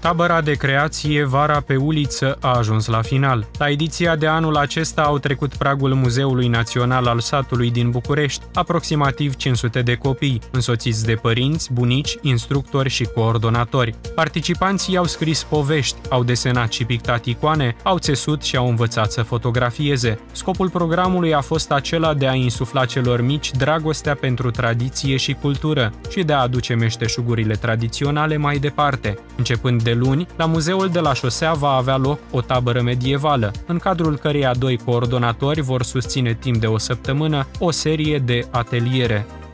Tabăra de creație Vara pe uliță a ajuns la final. La ediția de anul acesta au trecut pragul Muzeului Național al Satului din București, aproximativ 500 de copii, însoțiți de părinți, bunici, instructori și coordonatori. Participanții au scris povești, au desenat și pictat icoane, au țesut și au învățat să fotografieze. Scopul programului a fost acela de a insufla celor mici dragostea pentru tradiție și cultură și de a aduce meșteșugurile tradiționale mai departe. Începând de luni, la Muzeul de la Șosea va avea loc o tabără medievală, în cadrul căreia 2 coordonatori vor susține timp de o săptămână o serie de ateliere.